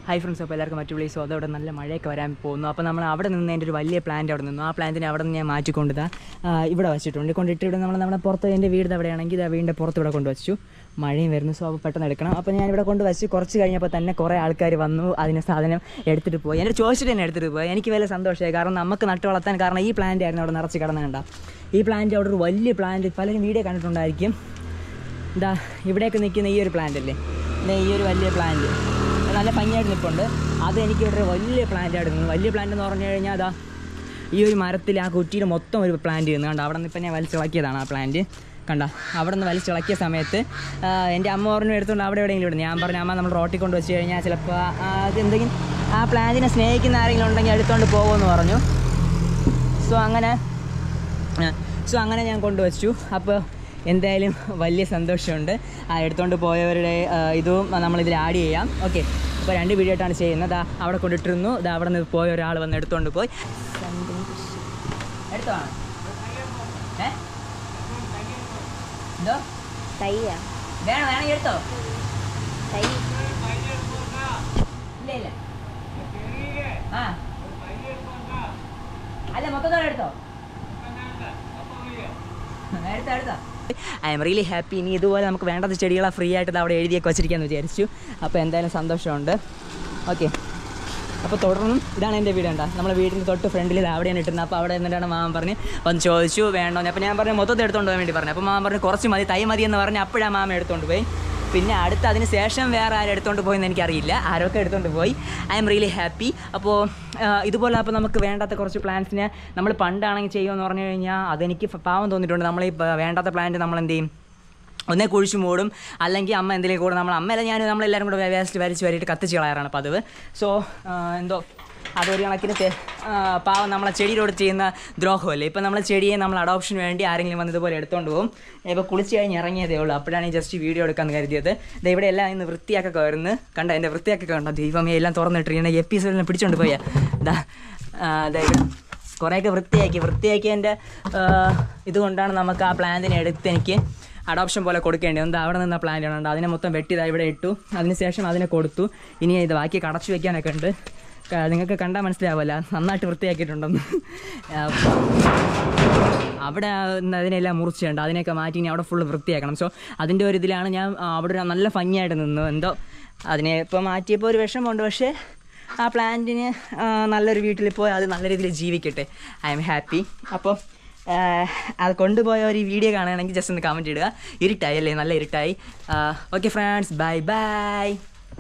Hi friends, അപ്പോൾ എല്ലാവർക്കും മറ്റു പ്ലേസോ അതവിടെ നല്ല മഴയൊക്കെ വരാൻ പോകുന്നു. അപ്പോൾ നമ്മൾ അവിടെ നിന്ന് എൻ്റെ ഒരു വലിയ പ്ലാന്റ് അവിടെ നിന്നു. ആ പ്ലാന്റിനെ അവിടെ നിന്ന് ഞാൻ മാറ്റിക്കൊണ്ടിതാ ഇവിടെ വെച്ചിട്ടുണ്ട്. കൊണ്ടിട്ട് ഇവിടെ നമ്മുടെ പുറത്ത് എൻ്റെ വീട് എവിടെയാണെങ്കിൽ ആ വീടിൻ്റെ പുറത്ത് ഇവിടെ കൊണ്ടുവച്ചു. മഴയും വരുന്നു, സോ അപ്പോൾ പെട്ടെന്ന് എടുക്കണം. അപ്പോൾ ഞാൻ ഇവിടെ കൊണ്ടുവച്ച് കുറച്ച് കഴിഞ്ഞപ്പോൾ തന്നെ കുറേ ആൾക്കാർ വന്നു, അതിന് സാധനം എടുത്തിട്ട് പോയി. എൻ്റെ ചോദിച്ചിട്ട് തന്നെ എടുത്തിട്ട് പോയി. എനിക്ക് വലിയ സന്തോഷമായി, കാരണം നമുക്ക് നട്ട് വളർത്താൻ, കാരണം ഈ പ്ലാന്റ് ആയിരുന്നു അവിടെ നിറച്ച് കിടന്ന് കണ്ട. ഈ പ്ലാന്റ് അവിടെ ഒരു വലിയ പ്ലാന്റ്, പലരും വീഡിയോ കണ്ടിട്ടുണ്ടായിരിക്കും. എന്താ ഇവിടെയൊക്കെ നിൽക്കുന്ന ഈ ഒരു പ്ലാന്റ് അല്ലേ, ഈ ഒരു വലിയ പ്ലാന്റ് നല്ല ഭംഗിയായിട്ട് നിൽപ്പുണ്ട്. അത് എനിക്ക് ഇവിടെ വലിയ പ്ലാന്റ് ആയിരുന്നു. വലിയ പ്ലാന്റ് എന്ന് പറഞ്ഞു കഴിഞ്ഞാൽ അതാ ഈ ഒരു മരത്തിൽ ആ കുറ്റിയിൽ മൊത്തം ഒരു പ്ലാന്റ് ചെയ്യുന്നു കണ്ട. അവിടെ നിന്ന് ഇപ്പം ഞാൻ വലിച്ചിളക്കിയതാണ് ആ പ്ലാന്റ് കണ്ട. അവിടെ നിന്ന് വലിച്ചിളക്കിയ സമയത്ത് എൻ്റെ അമ്മ പറഞ്ഞു എടുത്തുകൊണ്ട് അവിടെ എവിടെയെങ്കിലും ഇടുന്നു. ഞാൻ പറഞ്ഞു അമ്മ നമ്മൾ റോട്ടിൽ കൊണ്ട് വെച്ച് കഴിഞ്ഞാൽ ചിലപ്പോൾ അത് എന്തെങ്കിലും ആ പ്ലാന്റിനെ സ്നേഹിക്കുന്ന ആരെങ്കിലും ഉണ്ടെങ്കിൽ എടുത്തുകൊണ്ട് പോകുമെന്ന് പറഞ്ഞു. സോ അങ്ങനെ ഞാൻ കൊണ്ടുവച്ചു. അപ്പോൾ എന്തായാലും വലിയ സന്തോഷമുണ്ട്. ആ എടുത്തുകൊണ്ട് പോയവരുടെ ഇതും നമ്മളിതിൽ ആഡ് ചെയ്യാം. ഓക്കെ, അപ്പോൾ 2 വീഡിയോ ആയിട്ടാണ് ചെയ്യുന്നത്. അവിടെ കൊണ്ടിട്ടിരുന്നു, അവിടെ നിന്ന് പോയ ഒരാൾ വന്ന് എടുത്തുകൊണ്ട് പോയി. എടുത്തോ എന്തോ വേണം എടുത്തോ? ഇല്ല ആ അല്ല മൊത്തത്തോടെ എടുത്തോ? എടുത്തോ. I am really happy. ഇനി ഇതുപോലെ നമുക്ക് വേണ്ടത് ചെടികളെ ഫ്രീ ആയിട്ട് അവിടെ എഴുതിയൊക്കെ വെച്ചിരിക്കാമെന്ന് വിചാരിച്ചു. അപ്പോൾ എന്തായാലും സന്തോഷമുണ്ട്. ഓക്കെ, അപ്പോൾ തുടർന്നും ഇതാണ് എൻ്റെ വീട്. കണ്ട നമ്മളെ വീടിൻ്റെ തൊട്ട് ഫ്രണ്ടിൽ ഇത് അവിടെയാണ് ഇട്ടുന്നത്. അപ്പോൾ അവിടെ എന്നിട്ടാണ് മാമൻ പറഞ്ഞ് വന്ന് ചോദിച്ചു വേണ്ടോ. അപ്പോൾ ഞാൻ പറഞ്ഞു മൊത്തത്തിൽ എടുത്തുകൊണ്ട് പോകാൻ വേണ്ടി പറഞ്ഞു. അപ്പോൾ മാമൻ പറഞ്ഞു കുറച്ച് മതി, തൈ മതി എന്ന് പറഞ്ഞ് അപ്പോഴാണ് മാമ എടുത്തുകൊണ്ട് പോയി. പിന്നെ അതിന് ശേഷം വേറെ ആരും എടുത്തുകൊണ്ട് പോയെന്ന് എനിക്കറിയില്ല, ആരൊക്കെ എടുത്തുകൊണ്ട് പോയി. I am really happy. അപ്പോൾ ഇതുപോലെ അപ്പോൾ നമുക്ക് വേണ്ടാത്ത കുറച്ച് പ്ലാന്റ്സിനെ നമ്മൾ പണ്ടാണെങ്കിൽ ചെയ്യുമെന്ന് പറഞ്ഞു കഴിഞ്ഞാൽ അതെനിക്ക് പാവം തോന്നിയിട്ടുണ്ട്. നമ്മൾ ഈ വേണ്ടാത്ത പ്ലാന്റ് നമ്മൾ എന്ത് ചെയ്യും, ഒന്നേ കുഴിച്ച് മൂടും, അല്ലെങ്കിൽ അമ്മ എന്തെങ്കിലും കൂടെ അമ്മയല്ല നമ്മളെല്ലാവരും കൂടെ വേസ്റ്റ് വലിച്ച് വരിയിട്ട് കത്തിച്ച് കളയാറാണ് പതിവ്. സോ എന്തോ അതൊരു കണക്കിന് പാവം നമ്മളെ ചെടിയോട് ചെയ്യുന്ന ദ്രോഹമല്ലേ. ഇപ്പം നമ്മളെ ചെടിയെ നമ്മൾ അഡോപ്ഷന് വേണ്ടി ആരെങ്കിലും വന്ന് ഇതുപോലെ എടുത്തുകൊണ്ട് പോകും. ഇപ്പോൾ കുളിച്ച് കഴിഞ്ഞ് ഇറങ്ങിയതേ ഉള്ളൂ, അപ്പോഴാണ് ഈ ജസ്റ്റ് വീഡിയോ എടുക്കാമെന്ന് കരുതിയത്. ഇവിടെ എല്ലാം ഇന്ന് വൃത്തിയാക്കൊക്കെ വരുന്നു കണ്ട. എൻ്റെ വൃത്തിയാക്കൊക്കെ കണ്ടോ, ദൈവമേ എല്ലാം തുറന്നിട്ടിരിക്കുന്ന എപ്പിസോഡിനെ പിടിച്ചുകൊണ്ട് പോയാൽ ഇവിടെ കുറേയൊക്കെ വൃത്തിയാക്കിയതിൻ്റെ ഇതുകൊണ്ടാണ് നമുക്ക് ആ പ്ലാന്റിനെ എടുത്ത് എനിക്ക് അഡോപ്ഷൻ പോലെ കൊടുക്കേണ്ടത്. എന്താ അവിടെ നിന്ന പ്ലാന്റ് ഉണ്ട്, അതിനെ മൊത്തം വെട്ടിയതായി ഇവിടെ ഇട്ടു. അതിനുശേഷം അതിനെ കൊടുത്തു. ഇനി ഇത് ബാക്കി കടച്ചു വയ്ക്കാനൊക്കെ ഉണ്ട്. നിങ്ങൾക്ക് കണ്ടാൽ മനസ്സിലാവില്ല നന്നായിട്ട് വൃത്തിയാക്കിയിട്ടുണ്ടെന്ന്. അവിടെ അതിനെല്ലാം മുറിച്ചുണ്ട്, അതിനെയൊക്കെ മാറ്റി ഇനി അവിടെ ഫുള്ള് വൃത്തിയാക്കണം. സോ അതിൻ്റെ ഒരു ഇതിലാണ് ഞാൻ അവിടെ നല്ല ഭംഗിയായിട്ട് നിന്നു. എന്തോ അതിനെ ഇപ്പോൾ മാറ്റിയപ്പോൾ ഒരു വിഷമമുണ്ട്, പക്ഷേ ആ പ്ലാന്റിന് നല്ലൊരു വീട്ടിൽ പോയി അത് നല്ല രീതിയിൽ ജീവിക്കട്ടെ. I am happy. അപ്പോൾ അത് കൊണ്ടുപോയ ഒരു വീഡിയോ കാണുകയാണെങ്കിൽ ജസ്റ്റ് ഒന്ന് കമൻറ്റ് ഇടുക. ഇരുട്ടായി അല്ലേ, നല്ല ഇരുട്ടായി. Okay friends, bye by.